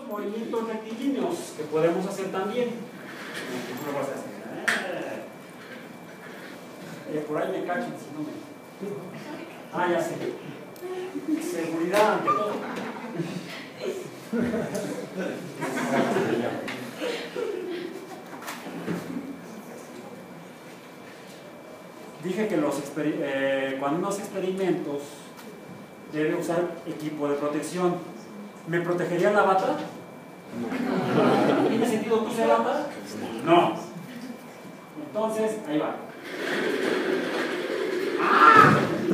movimientos rectilíneos que podemos hacer también. Por ahí me cachen si no me... Ah, ya sé. Seguridad ante todo. Dije que cuando uno hace experimentos debe usar equipo de protección. ¿Me protegería la bata? No. ¿Tiene sentido que use bata? No. Entonces, ahí va. ¡Ah!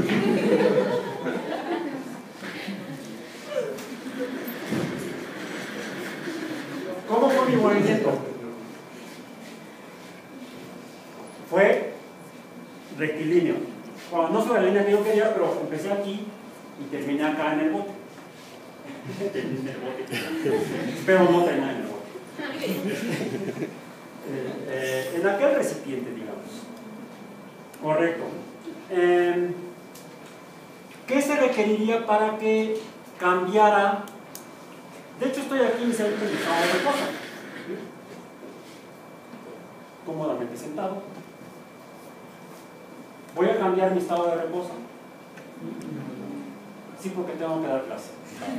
¿Cómo fue mi movimiento? Fue rectilíneo. Bueno, no sobre la línea que yo quería, pero empecé aquí y terminé acá en el bote. Pero no terminé en el bote. En aquel recipiente, digamos. Correcto. ¿Qué se requeriría para que cambiara? De hecho, estoy aquí inicialmente en mi estado de reposo. Cómodamente sentado. Voy a cambiar mi estado de reposo. Sí, porque tengo que dar clase.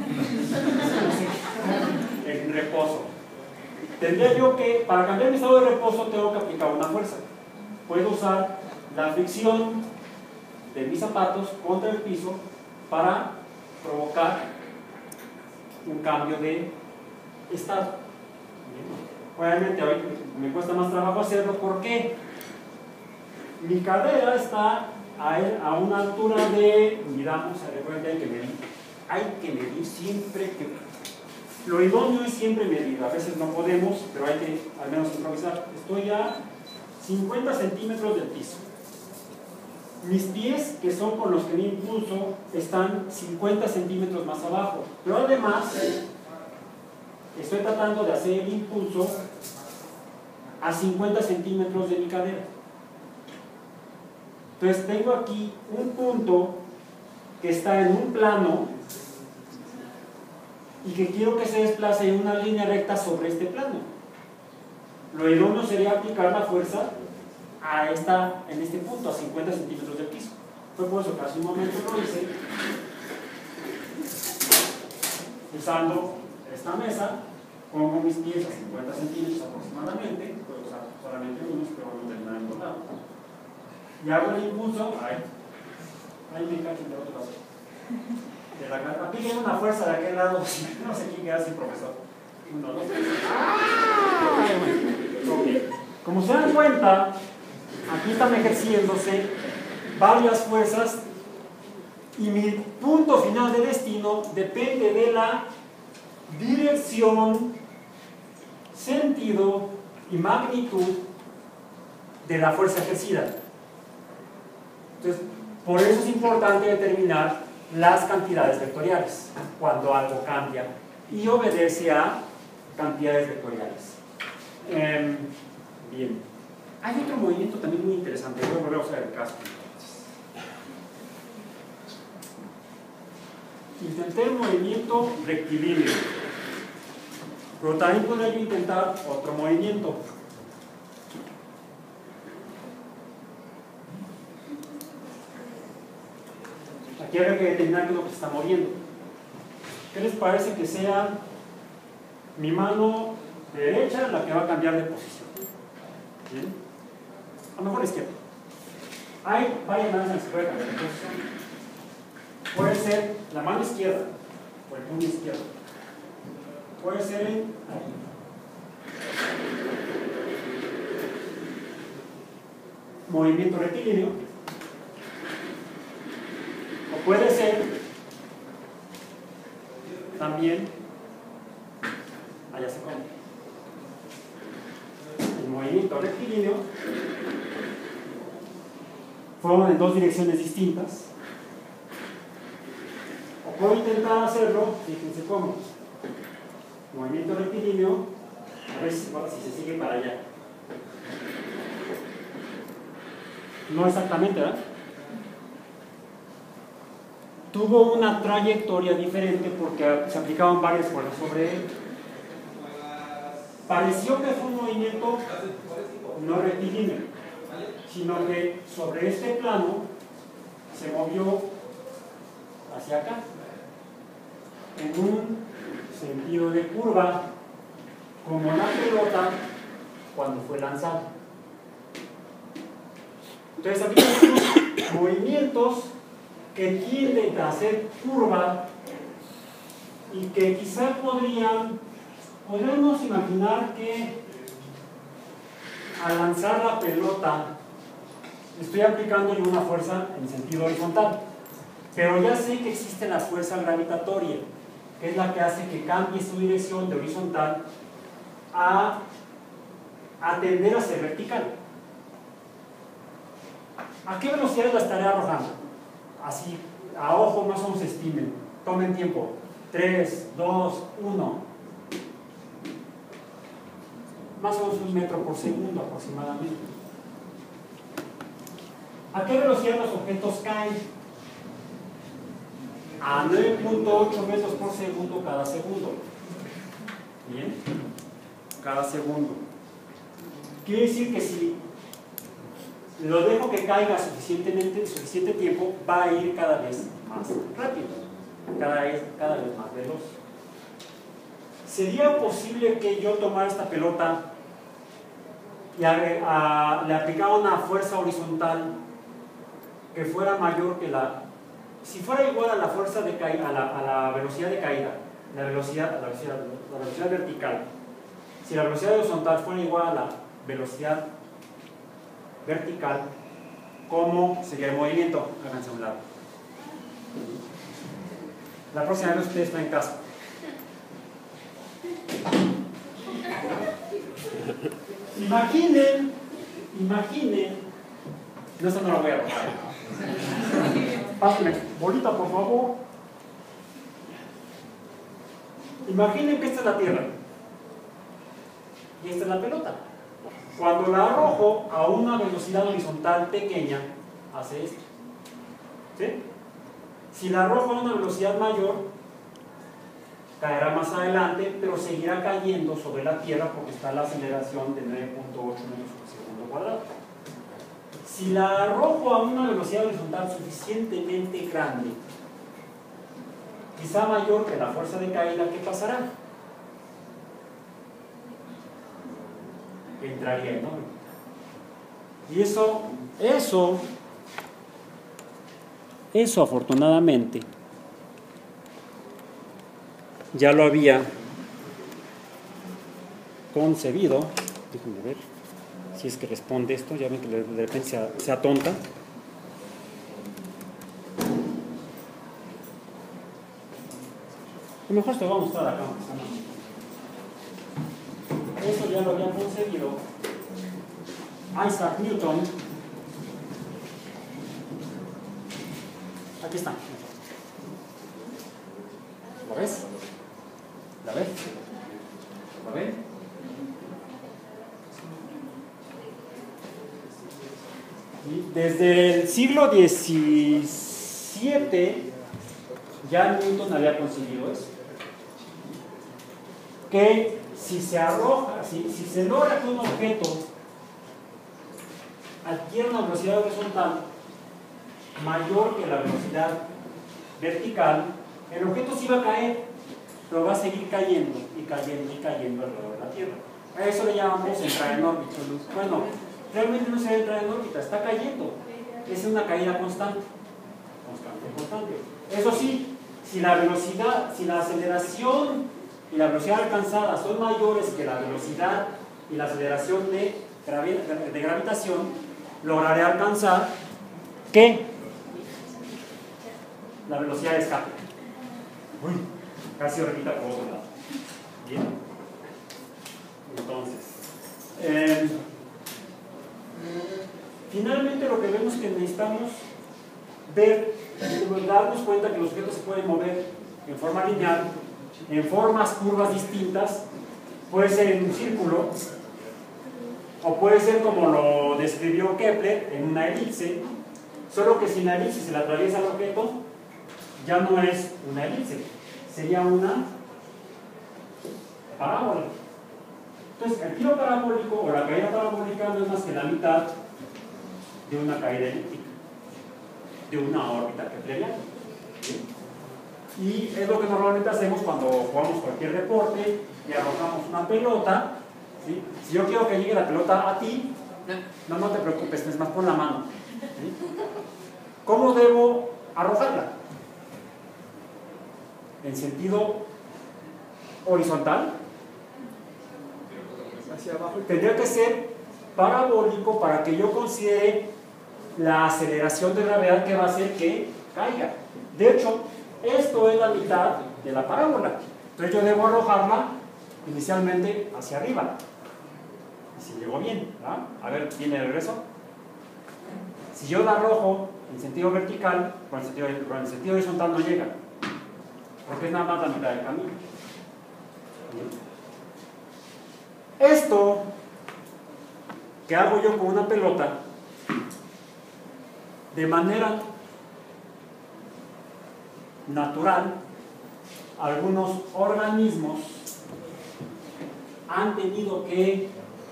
En reposo. Tendría yo que, para cambiar mi estado de reposo, tengo que aplicar una fuerza. Puedo usar la fricción de mis zapatos contra el piso para provocar un cambio de estado. Obviamente hoy me cuesta más trabajo hacerlo. ¿Por qué? Mi cadera está a una altura de, miramos, recuerden que hay que medir siempre. Lo idóneo es siempre medir. A veces no podemos, pero hay que al menos improvisar. Estoy a 50 centímetros del piso. Mis pies, que son con los que me impulso, están 50 centímetros más abajo. Pero además, estoy tratando de hacer el impulso a 50 centímetros de mi cadera. Entonces tengo aquí un punto que está en un plano y que quiero que se desplace en una línea recta sobre este plano. Lo idóneo sería aplicar la fuerza en este punto, a 50 centímetros del piso. Fue por eso que hace un momento lo hice usando esta mesa. Pongo mis pies a 50 centímetros aproximadamente. Puedo usar solamente unos, pero no terminar en los lados. Y hago el impulso. Ahí me cachen de otro lado. De la cara. Apliquen una fuerza de aquel lado. No sé quién queda así, profesor. 1, 2, 3. Okay. Como se dan cuenta, aquí están ejerciéndose varias fuerzas y mi punto final de destino depende de la dirección, sentido y magnitud de la fuerza ejercida. Entonces, por eso es importante determinar las cantidades vectoriales cuando algo cambia y obedece a cantidades vectoriales. Bien. Hay otro movimiento también muy interesante. Voy a volver a usar el casco. Intenté el movimiento rectilíneo, pero también podría yo intentar otro movimiento. Aquí habría que determinar qué es lo que se está moviendo. ¿Qué les parece que sea mi mano derecha la que va a cambiar de posición? ¿Bien? A lo mejor izquierda. Hay varias maneras en las que puede cambiar de posición. Puede ser la mano izquierda o el puño izquierdo. Puede ser en movimiento rectilíneo. O puede ser también, allá se come, el movimiento rectilíneo. Fueron en dos direcciones distintas. O puedo intentar hacerlo, fíjense cómo. Movimiento rectilíneo, a ver si se sigue para allá. No exactamente, ¿verdad? Tuvo una trayectoria diferente porque se aplicaban varias fuerzas sobre él. pareció que fue un movimiento no rectilíneo, sino que sobre este plano se movió hacia acá, en un sentido de curva, como la pelota cuando fue lanzada. Entonces aquí tenemos movimientos que tienden a hacer curva y que quizá podríamos imaginar que al lanzar la pelota estoy aplicando yo una fuerza en sentido horizontal, pero ya sé que existe la fuerza gravitatoria, que es la que hace que cambie su dirección de horizontal a tender a ser vertical. ¿A qué velocidad la estaré arrojando? Así, a ojo más o menos estimen. Tomen tiempo. 3, 2, 1. Más o menos 1 metro por segundo aproximadamente. ¿A qué velocidad los objetos caen? A 9.8 metros por segundo cada segundo. Bien, cada segundo. Quiere decir que si lo dejo que caiga suficiente tiempo, va a ir cada vez más rápido, cada vez más veloz. ¿Sería posible que yo tomara esta pelota y le aplicara una fuerza horizontal que fuera mayor que si fuera igual a la fuerza de caída, a la velocidad de caída, la velocidad vertical? Si la velocidad horizontal fuera igual a la velocidad vertical, ¿cómo sería el movimiento? Háganse a un lado. La próxima vez ustedes están en casa. Imaginen, no, eso no lo voy a arrojar. Pásenme bolita, por favor. Imaginen que esta es la Tierra y esta es la pelota. Cuando la arrojo a una velocidad horizontal pequeña, hace esto. ¿Sí? Si la arrojo a una velocidad mayor, caerá más adelante, pero seguirá cayendo sobre la Tierra porque está la aceleración de 9.8 metros por segundo cuadrado. Si la arrojo a una velocidad horizontal suficientemente grande, quizá mayor que la fuerza de caída, ¿qué pasará? Entraría en órbita. Y eso afortunadamente ya lo había concebido. Déjenme ver si es que responde esto. Ya ven que de repente se atonta. A lo mejor esto lo vamos a mostrar acá. Eso ya lo había concebido Isaac Newton. Aquí está. ¿Lo ves? ¿La ves? ¿Lo ven? Y desde el siglo XVII ya Newton había conseguido eso. Que si se arroja, si se logra que un objeto adquiera una velocidad horizontal mayor que la velocidad vertical, el objeto sí va a caer, pero va a seguir cayendo y cayendo y cayendo alrededor de la Tierra. A eso le llamamos entrar en órbita. Bueno, realmente no se va a entrar en órbita, está cayendo. Es una caída constante. Eso sí, si la velocidad, si la aceleración y la velocidad alcanzada son mayores que la velocidad y la aceleración de gravitación, lograré alcanzar ¿qué? La velocidad de escape. Uy, casi repita por otro lado. Bien. Entonces, finalmente lo que vemos que necesitamos ver, darnos cuenta que los objetos se pueden mover en forma lineal, en formas curvas distintas. Puede ser en un círculo, o puede ser como lo describió Kepler, en una elipse, solo que si la elipse se la atraviesa el objeto, ya no es una elipse, sería una parábola. Entonces, el tiro parabólico o la caída parabólica no es más que la mitad de una caída elíptica, de una órbita kepleriana. ¿Sí? Y es lo que normalmente hacemos cuando jugamos cualquier deporte y arrojamos una pelota. ¿Sí? Si yo quiero que llegue la pelota a ti, no te preocupes, es más, pon la mano. ¿Sí? ¿Cómo debo arrojarla? ¿En sentido horizontal? Hacia abajo. Tendría que ser parabólico para que yo considere la aceleración de gravedad que va a hacer que caiga. De hecho, esto es la mitad de la parábola. Entonces yo debo arrojarla inicialmente hacia arriba. Y si llegó bien, ¿verdad? A ver, ¿viene de regreso? Si yo la arrojo en sentido vertical, con el sentido horizontal no llega. Porque es nada más la mitad del camino. Esto que hago yo con una pelota, de manera natural, algunos organismos han tenido que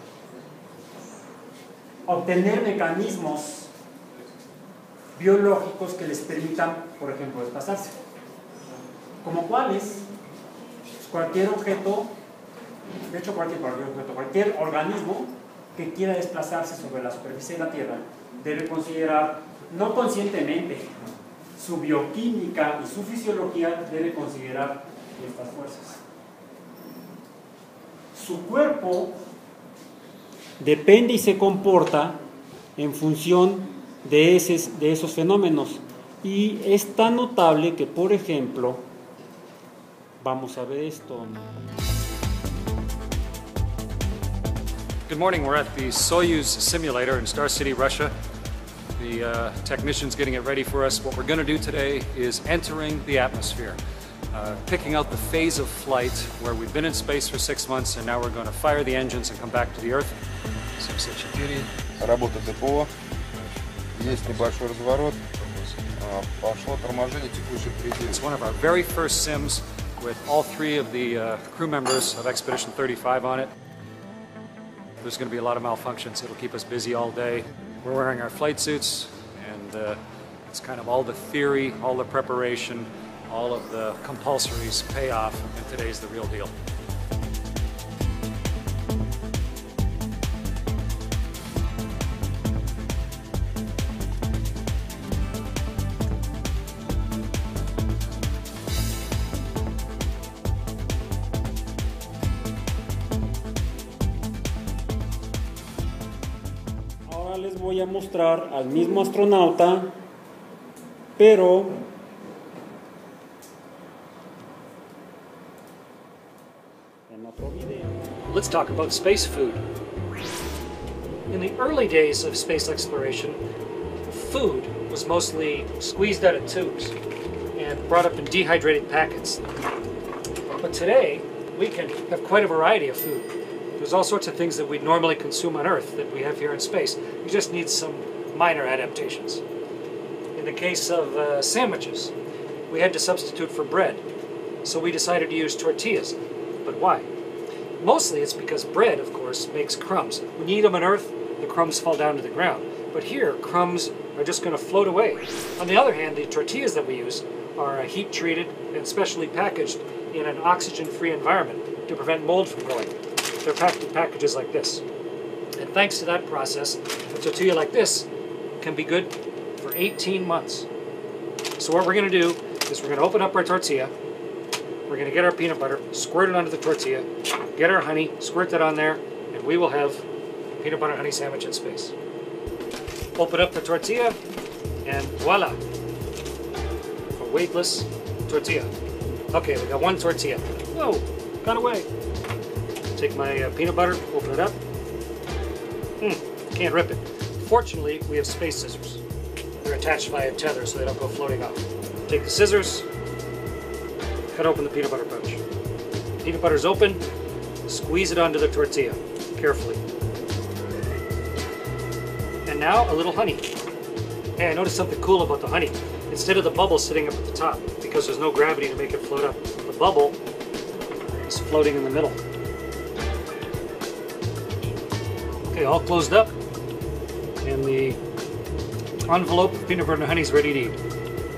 obtener mecanismos biológicos que les permitan, por ejemplo, desplazarse. Como cuáles, cualquier objeto, de hecho cualquier organismo que quiera desplazarse sobre la superficie de la Tierra debe considerar, no conscientemente, su bioquímica y su fisiología, debe considerar estas fuerzas. Su cuerpo depende y se comporta en función de esos fenómenos, y es tan notable que, por ejemplo, vamos a ver esto. Good morning. We're at the Soyuz simulator in Star City, Russia. The technician's getting it ready for us. What we're going to do today is entering the atmosphere, picking out the phase of flight where we've been in space for 6 months and now we're going to fire the engines and come back to the Earth. 74. Работа ДПО. Есть небольшой разворот. Пошло торможение, текущий предел. It's one of our very first sims with all 3 of the crew members of Expedition 35 on it. There's going to be a lot of malfunctions. It'll keep us busy all day. We're wearing our flight suits, and it's kind of all the theory, all the preparation, all of the compulsories pay off, and today's the real deal. Les voy a mostrar al mismo astronauta, pero en otro video. Let's talk about space food. In the early days of space exploration, food was mostly squeezed out of tubes and brought up in dehydrated packets. But today, we can have quite a variety of food. There's all sorts of things that we normally consume on Earth that we have here in space. We just need some minor adaptations. In the case of sandwiches, we had to substitute for bread, so we decided to use tortillas. But why? Mostly it's because bread, of course, makes crumbs. When you eat them on Earth, the crumbs fall down to the ground. But here, crumbs are just going to float away. On the other hand, the tortillas that we use are heat-treated and specially packaged in an oxygen-free environment to prevent mold from growing. They're packed in packages like this. And thanks to that process, a tortilla like this can be good for 18 months. So what we're going to do is we're going to open up our tortilla, we're going to get our peanut butter, squirt it onto the tortilla, get our honey, squirt that on there, and we will have a peanut butter honey sandwich in space. Open up the tortilla, and voila, a weightless tortilla. Okay, we got one tortilla. Whoa, got away. Take my peanut butter, open it up. Can't rip it. Fortunately, we have space scissors. They're attached via tether so they don't go floating off. Take the scissors, cut open the peanut butter pouch. Peanut butter's open, squeeze it onto the tortilla, carefully. And now a little honey. Hey, I noticed something cool about the honey. Instead of the bubble sitting up at the top, because there's no gravity to make it float up, the bubble is floating in the middle. Okay, all closed up, and the envelope of peanut butter and honey is ready to eat.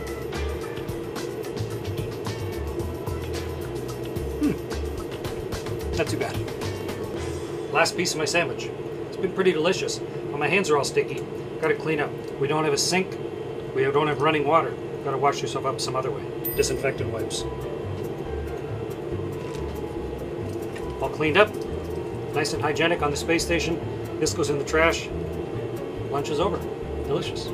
Not too bad. Last piece of my sandwich. It's been pretty delicious, but my hands are all sticky. Got to clean up. We don't have a sink. We don't have running water. Got to wash yourself up some other way. Disinfectant wipes. All cleaned up. Nice and hygienic on the space station. This goes in the trash. Lunch is over. Delicious.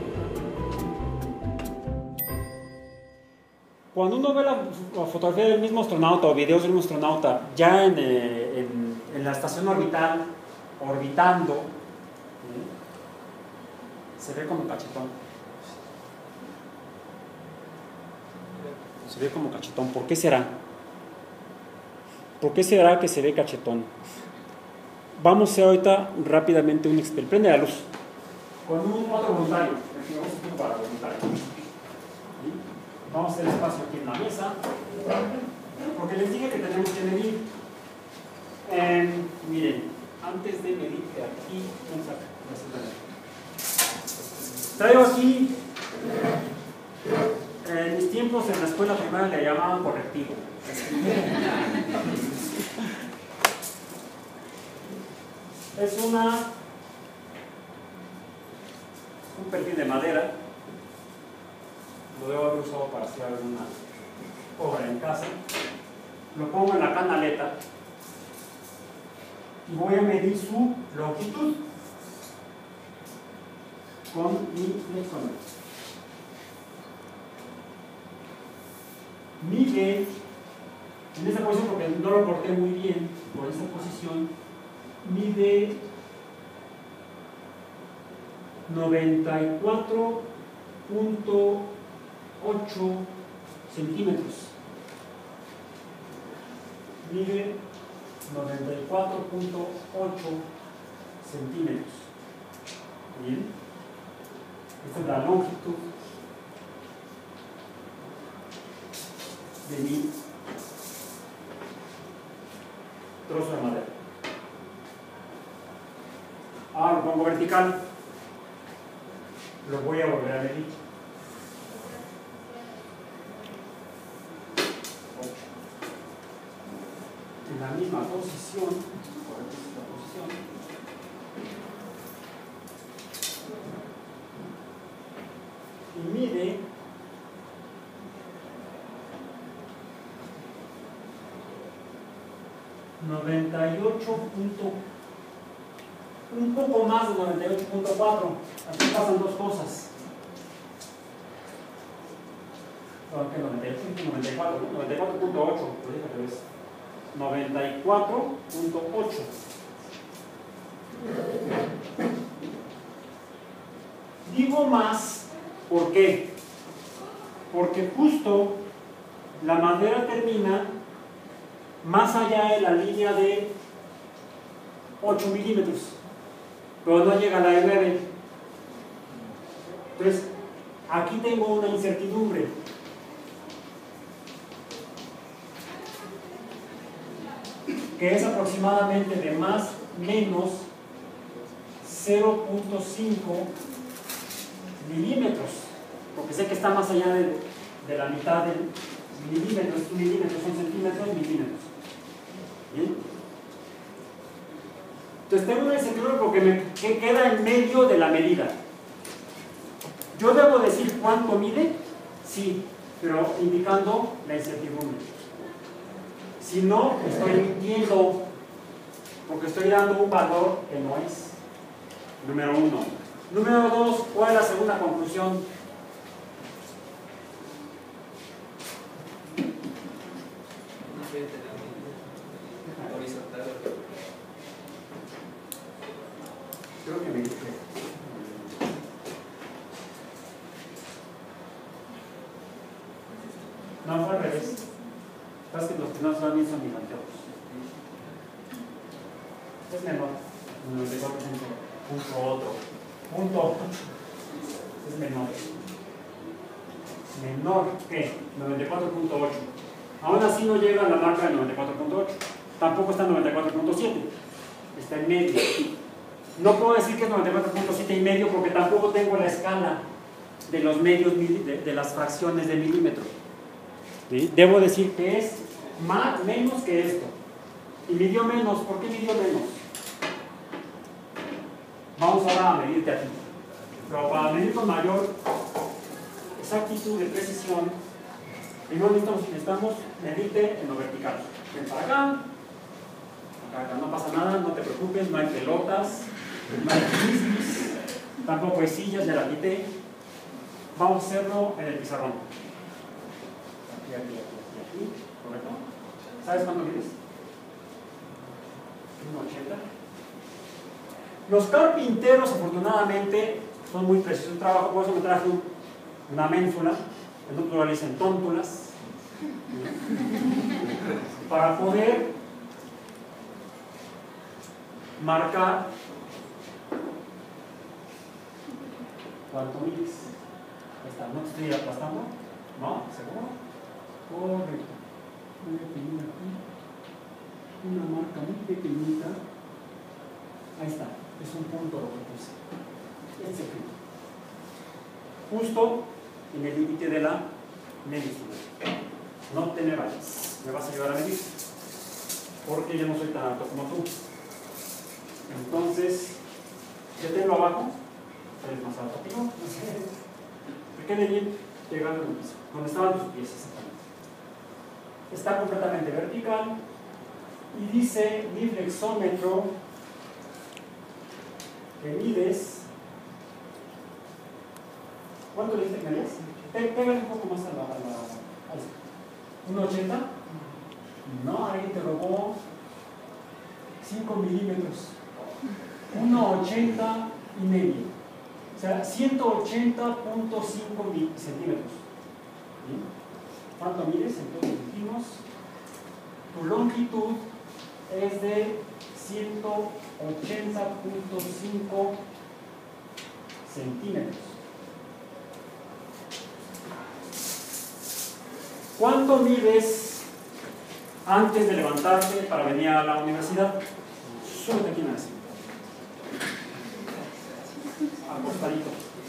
Cuando uno ve la fotografía del mismo astronauta o videos del mismo astronauta ya en la estación orbital, orbitando, se ve como cachetón. Se ve como cachetón. ¿Por qué será? ¿Por qué será que se ve cachetón? Vamos a hacer ahorita rápidamente un experimento. Prende la luz. Con un otro voluntario. Para voluntario. Vamos a hacer espacio aquí en la mesa. Porque les dije que tenemos que medir. Miren, antes de medir de aquí, vamos a traigo aquí. En mis tiempos en la escuela primaria le llamaban correctivo. Es un perfil de madera. Lo debo haber usado para hacer alguna obra en casa. Lo pongo en la canaleta y voy a medir su longitud con mi flexómetro. Mide en esta posición, porque no lo corté muy bien por esta posición, mide 94.8 centímetros. Mide 94.8 centímetros. Bien. Esta es la longitud de mi trozo de madera. Ahora lo pongo vertical. Lo voy a volver a medir. 8. En la misma posición, por esta posición, y mide 98. Un poco más de 98.4. Aquí pasan dos cosas. ¿Qué? 94, ¿no? 94.8. 94.8. Digo más, ¿por qué? Porque justo la madera termina más allá de la línea de 8 milímetros, pero no llega a la de 9. Entonces, aquí tengo una incertidumbre. Que es aproximadamente de más menos 0.5 milímetros, porque sé que está más allá de la mitad del milímetro. Milímetros son centímetros, milímetros. ¿Bien? Entonces tengo una incertidumbre porque que queda en medio de la medida. ¿Yo debo decir cuánto mide? Sí, pero indicando la incertidumbre. Si no, estoy mintiendo, porque estoy dando un valor que no es. Número 1. Número 2, ¿cuál es la segunda conclusión? Creo que me dije. No, fue al revés. Sabes que los que no son bien son giganteos. Es menor. 94. Punto otro. Punto. Es menor. Menor que 94.8. Aún así no llega a la marca de 94.8. Tampoco está en 94.7. Está en medio. No puedo decir que es 94.7 y medio porque tampoco tengo la escala de los medios de las fracciones de milímetro. ¿Sí? Debo decir que es menos que esto. Y midió menos. ¿Por qué midió menos? Vamos ahora a medirte aquí. Pero para medir con mayor exactitud de precisión, primero necesitamos medirte en lo vertical. Ven para acá. Acá no pasa nada, no te preocupes, no hay pelotas, no hay frisbees, tampoco hay sillas, ya la quité. Vamos a hacerlo en el pizarrón. Aquí, aquí, aquí, aquí, ¿correcto? ¿Sabes cuánto mides? 1,80. Los carpinteros, afortunadamente, son muy precisos en trabajo, por eso me traje una ménsula, en otro le dicen tóntulas, para poder marcar cuánto mides. Ahí está, ¿no te estoy aplastando? ¿No? ¿Seguro? Correcto. Voy a poner aquí una marca muy pequeñita. Ahí está, es un punto lo que puse. Ese punto. Justo en el límite de la medicina. No te me vayas, me vas a ayudar a medir. Porque yo no soy tan alto como tú. Entonces, deténlo abajo, eres más alto que yo, que quede bien pegado en el piso, donde estaban tus pies exactamente. Está completamente vertical y dice mi flexómetro que mides. ¿Cuánto le dice que mides? Pégale un poco más a la 1,80. No, ahí te robó 5 milímetros. 1,80 y medio, o sea, 180.5 centímetros. ¿Sí? ¿Cuánto mides? Entonces dijimos, tu longitud es de 180.5 centímetros. ¿Cuánto mides antes de levantarte para venir a la universidad? Súbete aquí en la silla. Acostadito.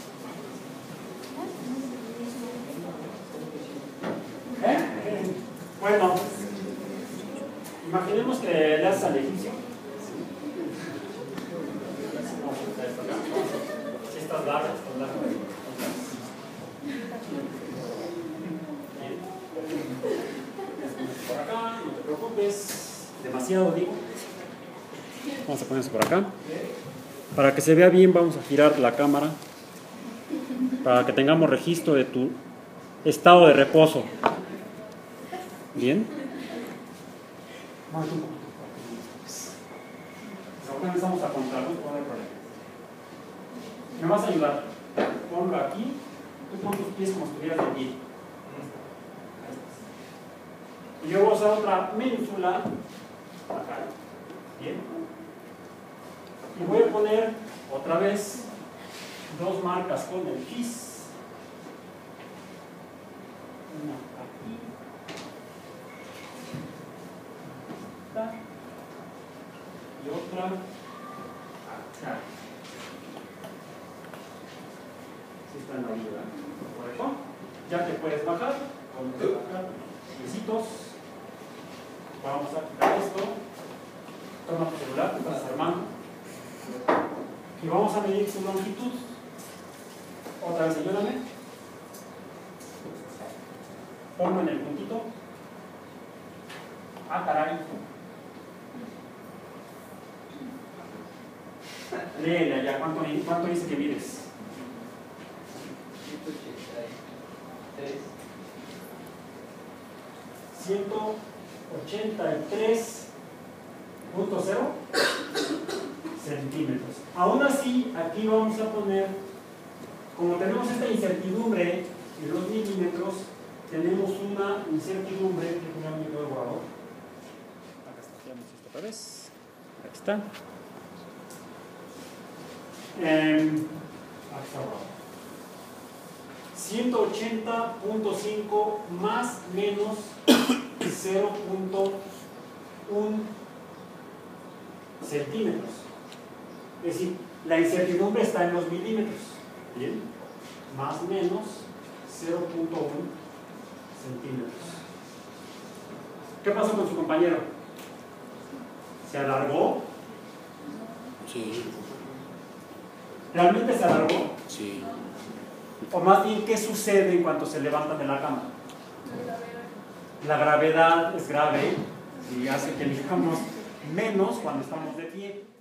Bueno, imaginemos que le haces al ejercicio. Si estás larga, estás larga. Por acá, no te preocupes. Demasiado, digo. Vamos a ponerse por acá. Para que se vea bien, vamos a girar la cámara para que tengamos registro de tu estado de reposo. ¿Bien? Ahora empezamos a contraluz, no hay problema. Me vas a ayudar. Ponlo aquí. Tú pon tus pies como si estuvieras de pie. Y yo voy a usar otra ménsula acá. Bien. Y voy a poner otra vez 2 marcas con el gis. Una aquí. Y otra acá. Si está en la ayuda. ¿Correcto? Ya te puedes bajar. Vamos a bajar. Besitos. Vamos a quitar esto. Toma tu celular, te estás armando. Y vamos a medir su longitud. Otra vez, ayúdame. Ponlo en el puntito. Ah, caray. Léele allá. ¿Cuánto dice que mides? 183.0 centímetros. Aún así, aquí vamos a poner, como tenemos esta incertidumbre en los milímetros, tenemos una incertidumbre, que es un método de borrador. Acá está, esto otra vez. Aquí está. Aquí está borrado. 180.5 más menos 0.1 centímetros. Es decir, la incertidumbre está en los milímetros. Bien, más o menos 0.1 centímetros. ¿Qué pasó con su compañero? ¿Se alargó? Sí, ¿Realmente se alargó? sí. O más bien, ¿qué sucede en cuanto se levantan de la cama? La gravedad es grave y hace que elijamos menos cuando estamos de pie.